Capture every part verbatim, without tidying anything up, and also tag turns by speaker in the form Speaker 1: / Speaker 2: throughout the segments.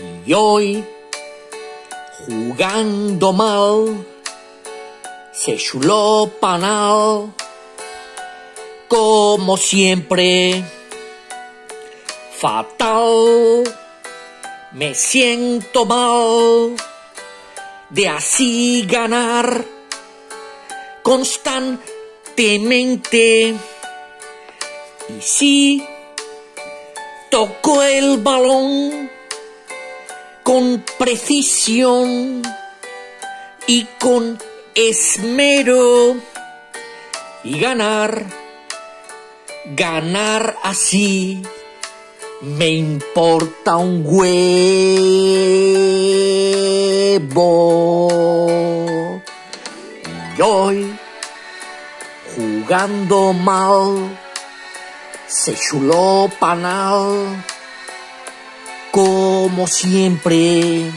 Speaker 1: Y hoy, jugando mal, se chuló panal, como siempre, fatal. Me siento mal de así ganar constantemente. Y si tocó el balón con precisión y con esmero, y ganar, ganar así, me importa un huevo. Y hoy, jugando mal, se chuló panal, como siempre,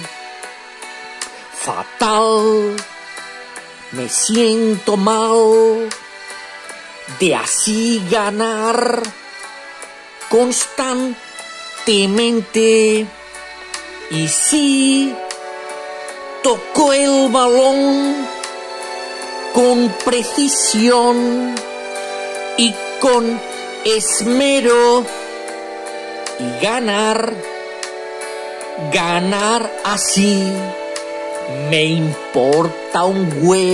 Speaker 1: fatal. Me siento mal de así ganar constantemente. Y si tocó el balón con precisión y con esmero, y ganar, ganar así, me importa un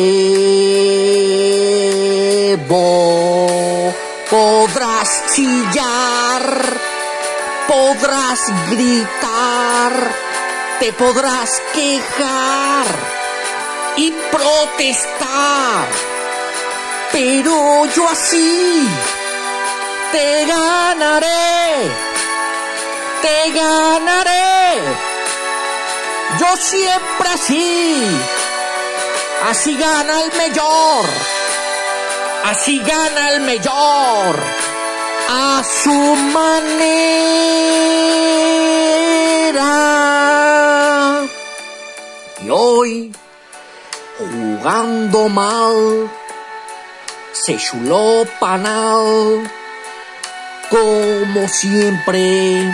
Speaker 1: huevo. Podrás chillar, podrás gritar, te podrás quejar y protestar, pero yo así te ganaré, te ganaré. Yo siempre así, así gana el mejor, así gana el mejor, a su manera. Y hoy, jugando mal, se chuló panal, como siempre,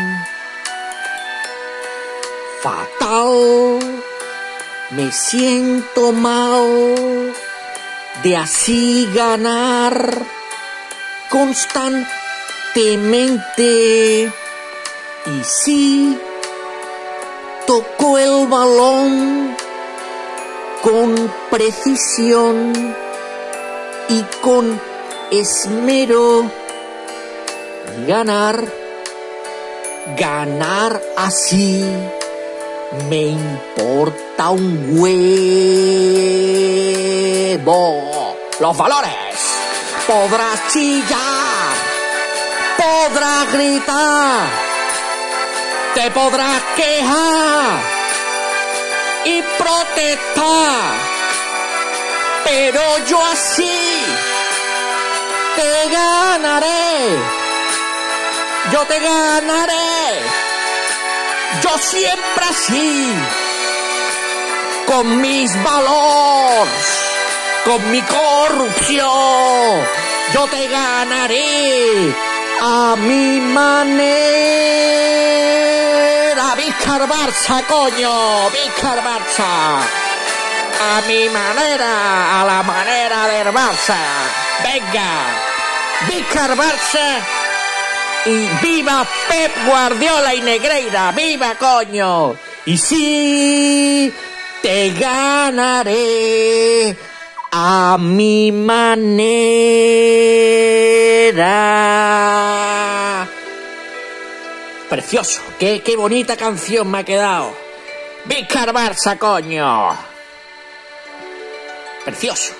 Speaker 1: fatal. Me siento mal de así ganar constantemente. Y si tocó el balón con precisión y con esmero, ganar, ganar así, me importa un huevo. Los valores. Podrás chillar, podrás gritar, te podrás quejar y protestar, pero yo así te ganaré, yo te ganaré. Yo siempre así, con mis valores, con mi corrupción, yo te ganaré a mi manera. Vícar Barça, coño, Vícar Barça. A mi manera, a la manera del Barça. Venga, Vícar Barça. Y viva Pep Guardiola y Negreira, viva coño. Y sí, te ganaré a mi manera. Precioso, qué, qué bonita canción me ha quedado. Vícar Barça, coño. Precioso.